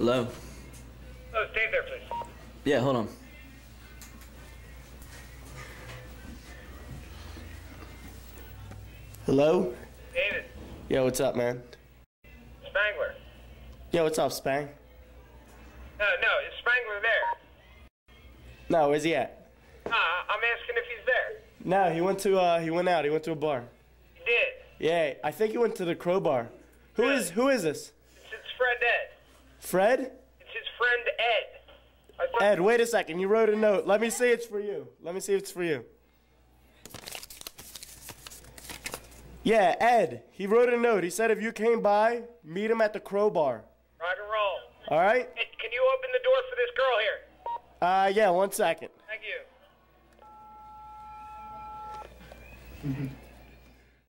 Hello? Oh, stay there, please. Yeah, hold on. Hello? David. Yo, what's up, man? Spangler. Yo, what's up, Spang? No, is Spangler there? No, where's he at? I'm asking if he's there. No, he went out. He went to a bar. He did. Yeah, I think he went to the Crowbar. Who is this? It's his friend Ed. Fred? It's his friend Ed. Ed, wait a second. You wrote a note. Let me see it's for you. Yeah, Ed. He wrote a note. He said if you came by, meet him at the Crowbar. Rock and roll. All right? Hey, can you open the door for this girl here? Yeah, 1 second. Thank you.